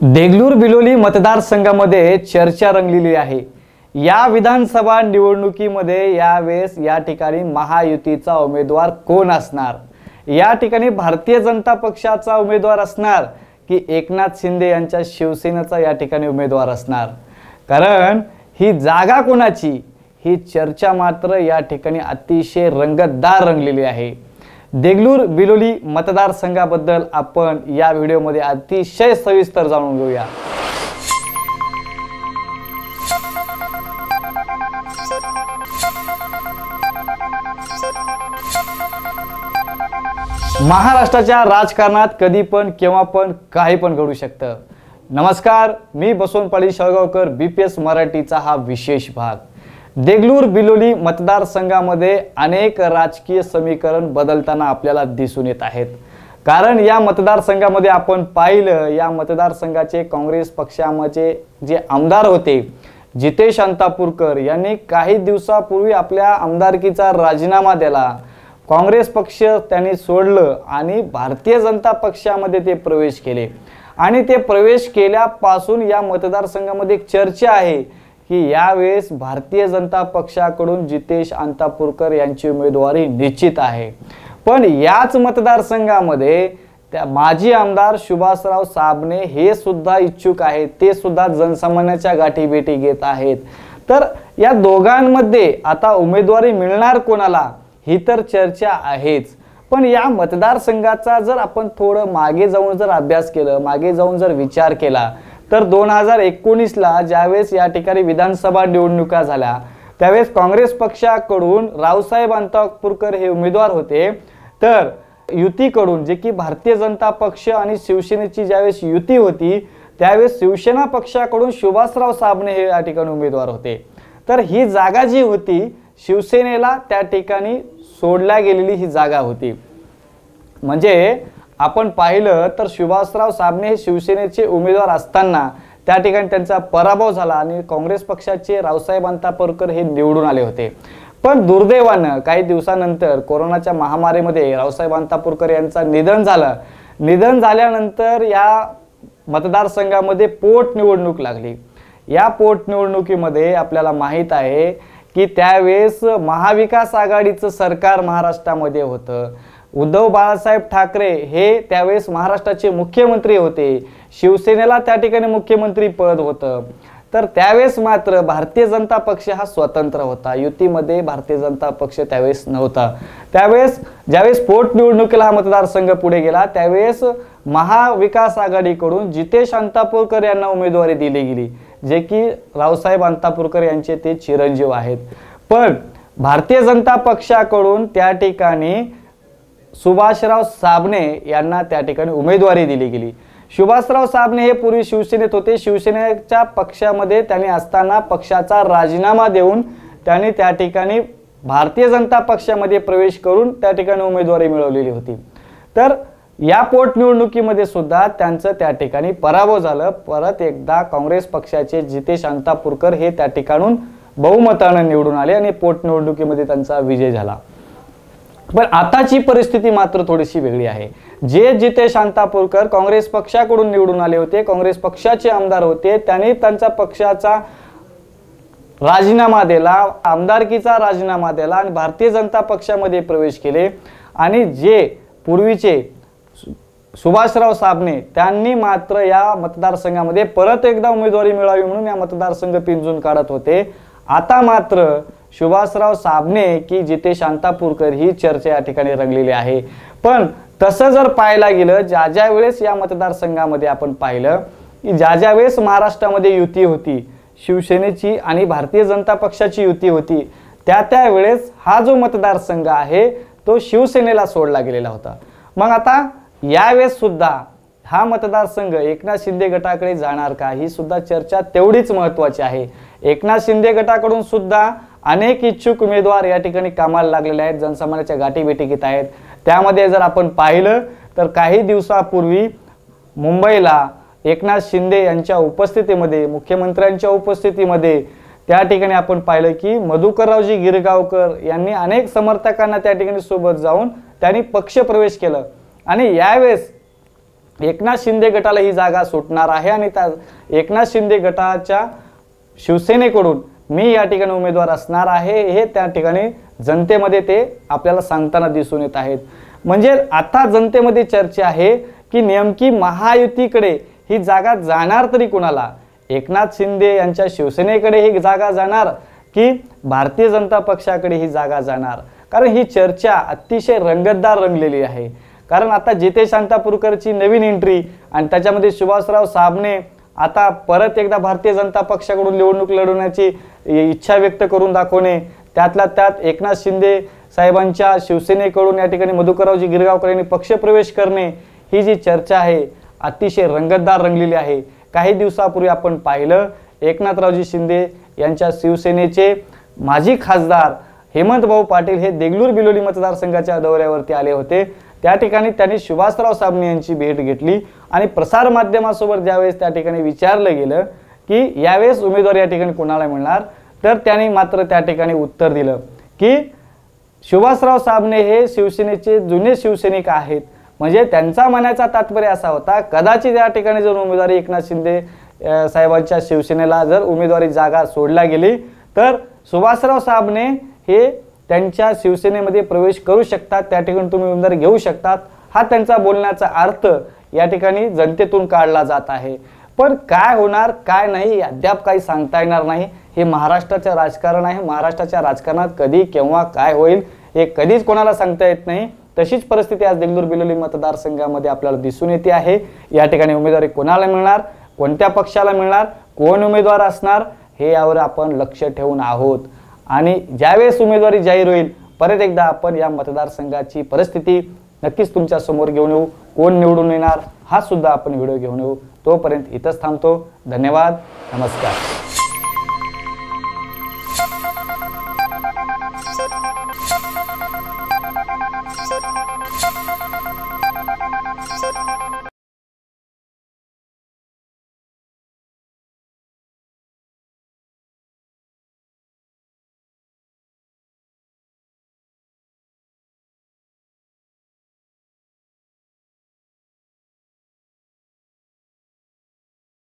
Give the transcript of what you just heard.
देगलूर बिलोली मतदारसंघामध्ये चर्चा रंगलेली आहे। या विधानसभा निवडणुकीमध्ये यावेळेस या ठिकाणी महायुतीचा उमेदवार कोण असणार, या ठिकाणी भारतीय जनता पक्षाचा उमेदवार असणार की एकनाथ शिंदे यांच्या शिवसेनेचा या ठिकाणी उमेदवार असणार, कारण ही जागा कोणाची ही चर्चा मात्र या ठिकाणी अतिशय रंगतदार रंगलेली आहे। देगलूर बिलोली मतदारसंघाबद्दल आपण या व्हिडिओमध्ये अतिशय सविस्तर जाणून घेऊया। महाराष्ट्राच्या राजकारणात कधी पण केव्हा पण काही पण घडू शकतं। नमस्कार, मी बसवंत पाटील शेळगावकर, बीपीएस मराठीचा हा विशेष भाग। देगलूर बिलोली मतदारसंघामध्ये अनेक राजकीय समीकरण बदलताना आपल्याला दिसून येत आहेत, कारण या मतदारसंघामध्ये आपण पाहिलं या मतदारसंघाचे काँग्रेस पक्षाचे जे आमदार होते जितेश अंतापूरकर यांनी काही दिवसापूर्वी आपल्या आमदारकीचा राजीनामा दिला। काँग्रेस पक्ष त्यांनी सोडलं आणि भारतीय जनता पक्षामध्ये ते प्रवेश केले आणि ते प्रवेश केल्यापासून या मतदारसंघामध्ये एक चर्चा आहे की यावेळेस भारतीय जनता पक्षाकडून जितेश अंतापूरकर यांची उमेदवारी निश्चित आहे। पण याच मतदारसंघामध्ये त्या माजी आमदार सुभाषराव साबणे हे सुद्धा इच्छुक आहेत, ते सुद्धा जनसामान्याच्या गाठीभेटी घेत आहेत। तर या दोघांमध्ये आता उमेदवारी मिळणार कोणाला ही तर चर्चा आहेच, पण या मतदारसंघाचा जर आपण थोडं मागे जाऊन जर अभ्यास केला, मागे जाऊन जर विचार केला तर 2019 ला ज्यावेळेस या ठिकाणी विधानसभा निवडणुका झाल्या त्यावेळेस काँग्रेस पक्षाकडून रावसाहेब अंतापूरकर हे उमेदवार होते, तर युतीकडून जे की भारतीय जनता पक्ष आणि शिवसेनेची ज्यावेळेस युती होती त्यावेळेस शिवसेना पक्षाकडून सुभाषराव साबणे हे या ठिकाणी उमेदवार होते। तर ही जागा जी होती शिवसेनेला त्या ठिकाणी सोडल्या गेलेली ही जागा होती। म्हणजे आपण पाहिलं तर सुभाषराव साबणे हे शिवसेनेचे उमेदवार असताना त्या ठिकाणी त्यांचा पराभव झाला आणि काँग्रेस पक्षाचे रावसाहेब अंतापूरकर हे निवडून आले होते। पण दुर्दैवानं काही दिवसानंतर कोरोनाच्या महामारीमध्ये रावसाहेब अंतापूरकर यांचं निधन झालं। निधन झाल्यानंतर या मतदारसंघामध्ये पोटनिवडणूक लागली। या पोटनिवडणुकीमध्ये आपल्याला माहित आहे की त्यावेळेस महाविकास आघाडीचं सरकार महाराष्ट्रामध्ये होतं। उद्धव बाळासाहेब ठाकरे हे त्यावेळेस महाराष्ट्राचे मुख्यमंत्री होते, शिवसेनेला त्या ठिकाणी मुख्यमंत्री पद होतं। तर त्यावेळेस मात्र भारतीय जनता पक्ष हा स्वतंत्र होता, युतीमध्ये भारतीय जनता पक्ष त्यावेळेस नव्हता। त्यावेळेस ज्यावेळेस पोटनिवडणुकीला हा मतदारसंघ पुढे गेला त्यावेळेस महाविकास आघाडीकडून जितेश अंतापूरकर यांना उमेदवारी दिली गेली, जे की रावसाहेब अंतापूरकर यांचे ते चिरंजीव आहेत। पण भारतीय जनता पक्षाकडून त्या ठिकाणी सुभाषराव साबणे यांना त्या ठिकाणी उमेदवारी दिली गेली। सुभाषराव साबणे हे पूर्वी शिवसेनेत होते, शिवसेनेच्या पक्षामध्ये त्यांनी असताना पक्षाचा राजीनामा देऊन त्यांनी त्या ठिकाणी भारतीय जनता पक्षामध्ये प्रवेश करून त्या ठिकाणी उमेदवारी मिळवलेली होती। तर या पोटनिवडणुकीमध्ये सुद्धा त्यांचं त्या ठिकाणी पराभव झालं। परत एकदा काँग्रेस पक्षाचे जितेश अंतापूरकर हे त्या ठिकाणून बहुमताने निवडून आले आणि पोटनिवडणुकीमध्ये त्यांचा विजय झाला। पण आताची परिस्थिती मात्र थोडीशी वेगळी आहे। जे जितेश अंतापूरकर काँग्रेस पक्षाकडून निवडून आले होते, काँग्रेस पक्षाचे आमदार होते, त्यांनी त्यांचा पक्षाचा राजीनामा दिला, आमदारकीचा राजीनामा दिला आणि भारतीय जनता पक्षामध्ये प्रवेश केले। आणि जे पूर्वीचे सुभाषराव साबणे त्यांनी मात्र या मतदारसंघामध्ये परत एकदा उमेदवारी मिळावी म्हणून या मतदारसंघ पिंजून काढत होते। आता मात्र सुभाषराव साबणे की जितेश अंतापूरकर ही चर्चा या ठिकाणी रंगलेली आहे। पण तसं जर पाहायला गेलं ज्या वेळेस या मतदारसंघामध्ये आपण पाहिलं की ज्या वेळेस महाराष्ट्रामध्ये युती होती, शिवसेनेची आणि भारतीय जनता पक्षाची युती होती, त्यावेळेस हा जो मतदारसंघ आहे तो शिवसेनेला सोडला गेलेला होता। मग आता यावेळेस सुद्धा हा मतदारसंघ एकनाथ शिंदे गटाकडे जाणार का ही सुद्धा चर्चा तेवढीच महत्त्वाची आहे। एकनाथ शिंदे गटाकडून सुद्धा अनेक इच्छुक उमेदवार या ठिकाणी कामाला लागलेले आहेत, जनसामान्याच्या गाठीभेटी घेत आहेत। त्यामध्ये जर आपण पाहिलं तर काही दिवसापूर्वी मुंबईला एकनाथ शिंदे यांच्या उपस्थितीमध्ये, मुख्यमंत्र्यांच्या उपस्थितीमध्ये त्या ठिकाणी आपण पाहिलं की मधुकररावजी गिरगावकर यांनी अनेक समर्थकांना त्या ठिकाणी सोबत जाऊन त्यांनी पक्ष प्रवेश केला। आणि यावेळेस एकनाथ शिंदे गटाला ही जागा सुटणार आहे आणि त्या एकनाथ शिंदे गटाच्या शिवसेनेकडून मी या ठिकाणी उमेदवार असणार आहे हे त्या ठिकाणी जनतेमध्ये ते आपल्याला सांगताना दिसून येत आहेत। म्हणजे आता जनतेमध्ये चर्चा आहे की नेमकी महायुतीकडे ही जागा जाणार तरी कोणाला, एकनाथ शिंदे यांच्या शिवसेनेकडे ही जागा जाणार की भारतीय जनता पक्षाकडे ही जागा जाणार। कारण ही चर्चा अतिशय रंगतदार रंगलेली आहे। कारण आता जितेश शांतापूरकरची नवीन एंट्री आणि त्याच्यामध्ये सुभाषराव साबणे आता परत एकदा भारतीय जनता पक्षाकडून निवडणूक लढवण्याची इच्छा व्यक्त करून दाखवणे, त्यातल्या त्यात एकनाथ शिंदे साहेबांच्या शिवसेनेकडून या ठिकाणी मधुकररावजी गिरगावकर यांनी पक्षप्रवेश करणे, ही जी चर्चा आहे अतिशय रंगतदार रंगलेली आहे। काही दिवसापूर्वी आपण पाहिलं एकनाथरावजी शिंदे यांच्या शिवसेनेचे माजी खासदार हेमंत भाऊ पाटील हे देगलूर बिलोली मतदारसंघाच्या दौऱ्यावरती आले होते। त्या ठिकाणी त्यांनी सुभाषराव साबणे यांची भेट घेतली आणि प्रसार माध्यमासोबत ज्यावेळेस त्या ठिकाणी विचारलं गेलं की यावेळेस उमेदवार या ठिकाणी कोणाला मिळणार, तर त्यांनी मात्र त्या ठिकाणी उत्तर दिलं की सुभाषराव साबणे हे शिवसेनेचे जुने शिवसैनिक आहेत। म्हणजे त्यांचा म्हणायचा तात्पर्य असा होता कदाचित या ठिकाणी जर उमेदवारी एकनाथ शिंदे साहेबांच्या शिवसेनेला जर उमेदवारी जागा सोडला गेली तर सुभाषराव साबणे हे त्यांच्या शिवसेनेमध्ये प्रवेश करू शकतात, त्या ठिकाणी तुम्ही उमेदवारी घेऊ शकतात, हा त्यांचा बोलण्याचा अर्थ या ठिकाणी जनतेतून काढला जात आहे। पण काय होणार काय नाही अद्याप काही सांगता येणार नाही। हे महाराष्ट्राचे राजकारण आहे, महाराष्ट्राच्या राजकारणात कधी केव्हा काय होईल हे कधीच कोणाला सांगता येत नाही। तशीच परिस्थिती आज देगलूर बिलोली मतदारसंघामध्ये आपल्याला दिसून येते आहे। या ठिकाणी उमेदवारी कोणाला मिळणार, कोणत्या पक्षाला मिळणार, कोण उमेदवार असणार हे यावर आपण लक्ष ठेवून आहोत आणि ज्यावेळेस उमेदवारी जाहीर होईल परत एकदा आपण या मतदारसंघाची परिस्थिती नक्कीच तुमच्या समोर घेऊन येऊ, कोण निवडून येणार हा सुद्धा आपण व्हिडिओ घेऊन येऊ। तोपर्यंत इथंच थांबतो। धन्यवाद, नमस्कार।